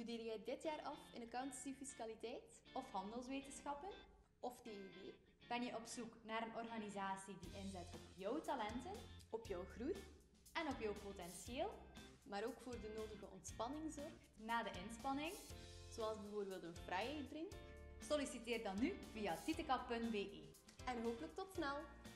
Studeer jij dit jaar af in accountancy fiscaliteit? Of handelswetenschappen? Of TEW? Ben je op zoek naar een organisatie die inzet op jouw talenten Op jouw groei, en op jouw potentieel maar ook voor de nodige ontspanning zorgt? na de inspanning? Zoals bijvoorbeeld een vrije drink? Solliciteer dan nu via titekap.be. En hopelijk tot snel!